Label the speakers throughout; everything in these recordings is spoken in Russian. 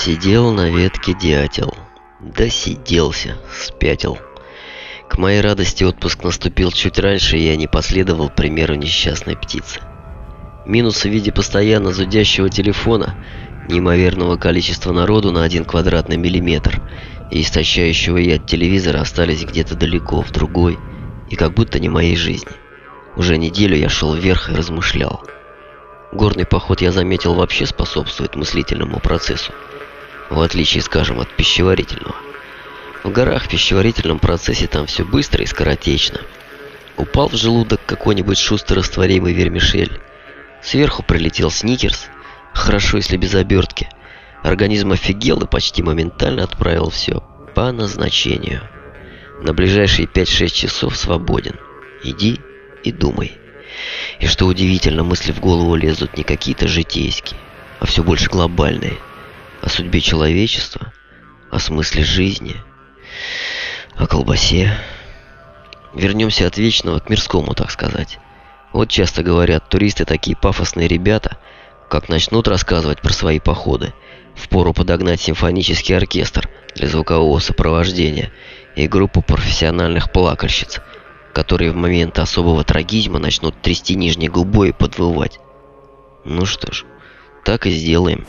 Speaker 1: Сидел на ветке дятел, досиделся, спятил. К моей радости отпуск наступил чуть раньше, и я не последовал примеру несчастной птицы. Минусы в виде постоянно зудящего телефона, неимоверного количества народу на 1 квадратный миллиметр и истощающего яд телевизора остались где-то далеко, в другой, и как будто не моей жизни. Уже неделю я шел вверх и размышлял. Горный поход, я заметил, вообще способствует мыслительному процессу, в отличие, скажем, от пищеварительного. В горах в пищеварительном процессе там все быстро и скоротечно. Упал в желудок какой-нибудь шустрорастворимый вермишель. Сверху прилетел сникерс, хорошо, если без обертки. Организм офигел и почти моментально отправил все по назначению. На ближайшие 5-6 часов свободен. Иди и думай. И что удивительно, мысли в голову лезут не какие-то житейские, а все больше глобальные. О судьбе человечества, о смысле жизни, о колбасе. Вернемся от вечного к мирскому, так сказать. Вот часто говорят, туристы такие пафосные ребята, как начнут рассказывать про свои походы, впору подогнать симфонический оркестр для звукового сопровождения и группу профессиональных плакальщиц, которые в момент особого трагизма начнут трясти нижней губой и подвывать. Ну что ж, так и сделаем.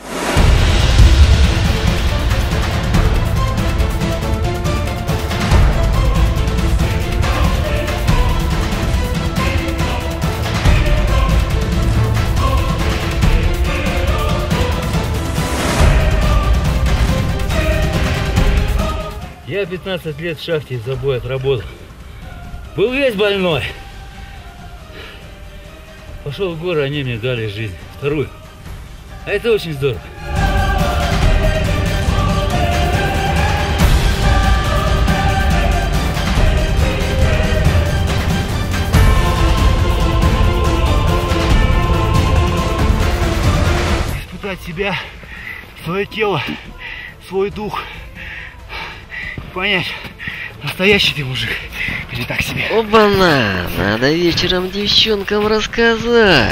Speaker 2: Я 15 лет в шахте из забоя отработал. Был весь больной. Пошел в горы, они мне дали жизнь. Вторую. А это очень здорово. Испытать себя, свое тело, свой дух. Понять, настоящий ты мужик или так себе.
Speaker 1: Оба-на! Надо вечером девчонкам рассказать.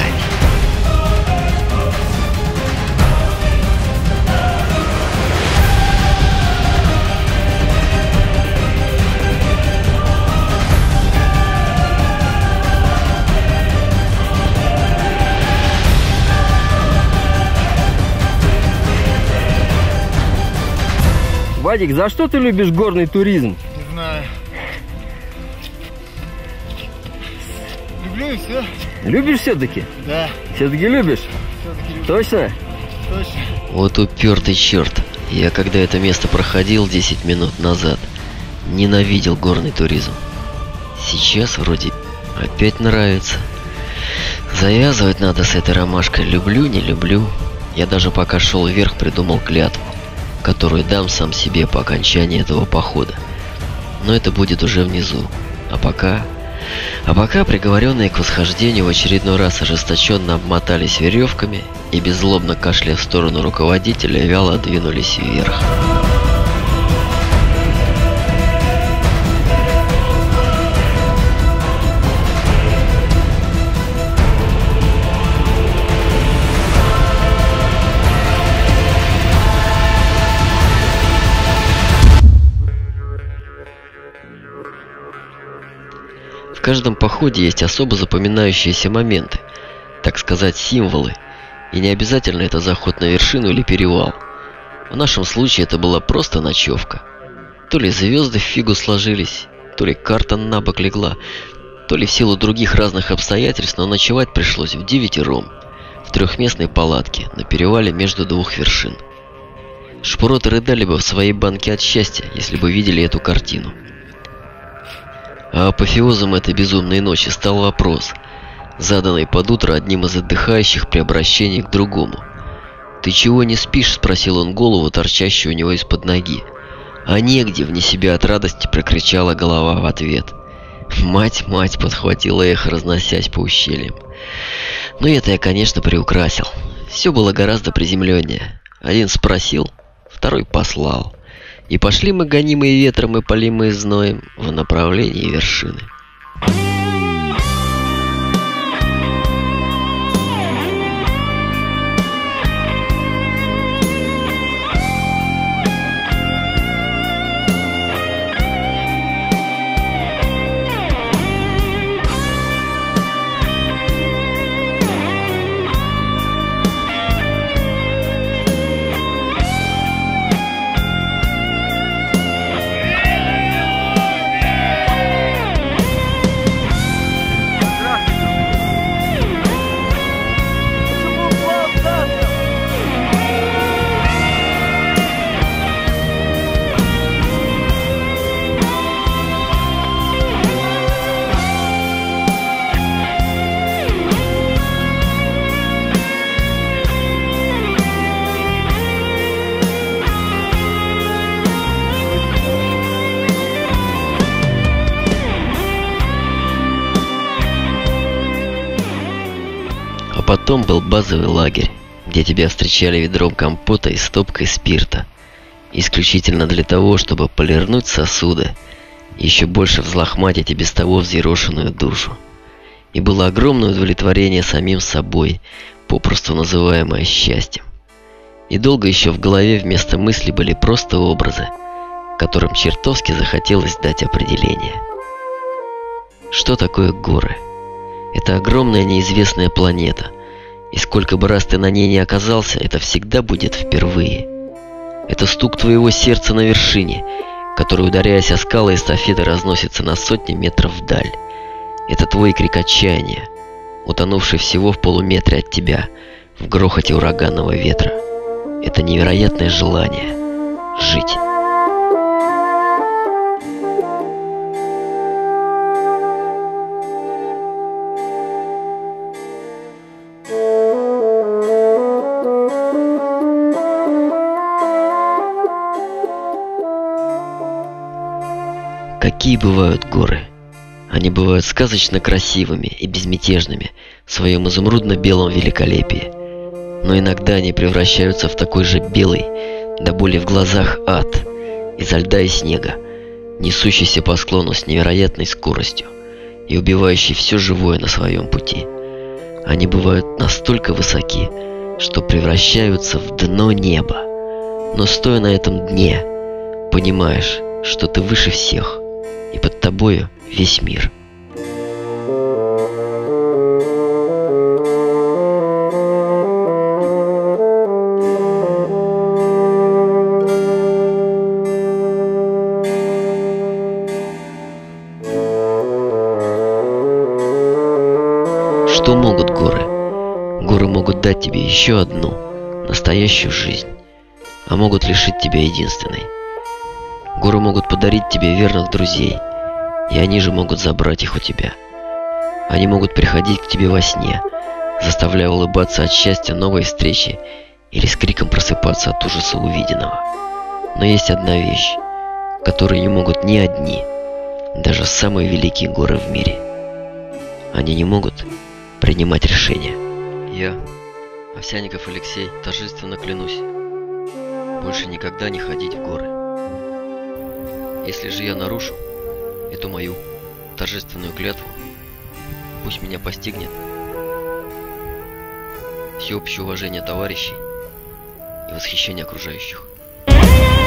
Speaker 3: Вадик, за что ты любишь горный туризм?
Speaker 2: Не знаю. Люблю и все.
Speaker 3: Любишь все-таки?
Speaker 2: Да.
Speaker 3: Все-таки любишь?
Speaker 2: Все-таки люблю.
Speaker 3: Точно?
Speaker 2: Точно.
Speaker 1: Вот упертый черт. Я когда это место проходил 10 минут назад, ненавидел горный туризм. Сейчас вроде опять нравится. Завязывать надо с этой ромашкой. Люблю, не люблю. Я даже пока шел вверх, придумал клятву, которую дам сам себе по окончании этого похода. Но это будет уже внизу. А пока приговоренные к восхождению в очередной раз ожесточенно обмотались веревками и, беззлобно кашляя в сторону руководителя, вяло двинулись вверх. В каждом походе есть особо запоминающиеся моменты, так сказать, символы, и не обязательно это заход на вершину или перевал. В нашем случае это была просто ночевка. То ли звезды в фигу сложились, то ли карта на бок легла, то ли в силу других разных обстоятельств, но ночевать пришлось вдевятером, в трехместной палатке на перевале между двух вершин. Шпроты рыдали бы в своей банке от счастья, если бы видели эту картину. А апофеозом этой безумной ночи стал вопрос, заданный под утро одним из отдыхающих при обращении к другому. «Ты чего не спишь?» — спросил он голову, торчащую у него из-под ноги. «А негде!» — вне себя от радости прокричала голова в ответ. «Мать, мать!» — подхватила эхо, разносясь по ущельям. Но это я, конечно, приукрасил. Все было гораздо приземленнее. Один спросил, второй послал. И пошли мы, гонимые ветром и полимые зноем, в направлении вершины. потом был базовый лагерь, где тебя встречали ведром компота и стопкой спирта, исключительно для того, чтобы полирнуть сосуды, еще больше взлохматить и без того взъерошенную душу. И было огромное удовлетворение самим собой, попросту называемое счастьем. И долго еще в голове вместо мыслей были просто образы, которым чертовски захотелось дать определение. Что такое горы? Это огромная неизвестная планета, и сколько бы раз ты на ней не оказался, это всегда будет впервые. Это стук твоего сердца на вершине, который, ударяясь о скалы эстафеты, разносится на сотни метров вдаль. Это твой крик отчаяния, утонувший всего в полуметре от тебя, в грохоте ураганного ветра. Это невероятное желание жить. Какие бывают горы? Они бывают сказочно красивыми и безмятежными в своем изумрудно-белом великолепии. Но иногда они превращаются в такой же белый, до боли в глазах ад, изо льда и снега, несущийся по склону с невероятной скоростью и убивающий все живое на своем пути. Они бывают настолько высоки, что превращаются в дно неба. Но стоя на этом дне, понимаешь, что ты выше всех, и под тобою весь мир. Что могут горы? Горы могут дать тебе еще одну, настоящую жизнь, а могут лишить тебя единственной. Горы могут подарить тебе верных друзей, и они же могут забрать их у тебя. Они могут приходить к тебе во сне, заставляя улыбаться от счастья новой встречи или с криком просыпаться от ужаса увиденного. Но есть одна вещь, которую не могут ни одни, даже самые великие горы в мире. Они не могут принимать решения. Я, Овсянников Алексей, торжественно клянусь больше никогда не ходить в горы. Если же я нарушу эту мою торжественную клятву, пусть меня постигнет всеобщее уважение товарищей и восхищение окружающих.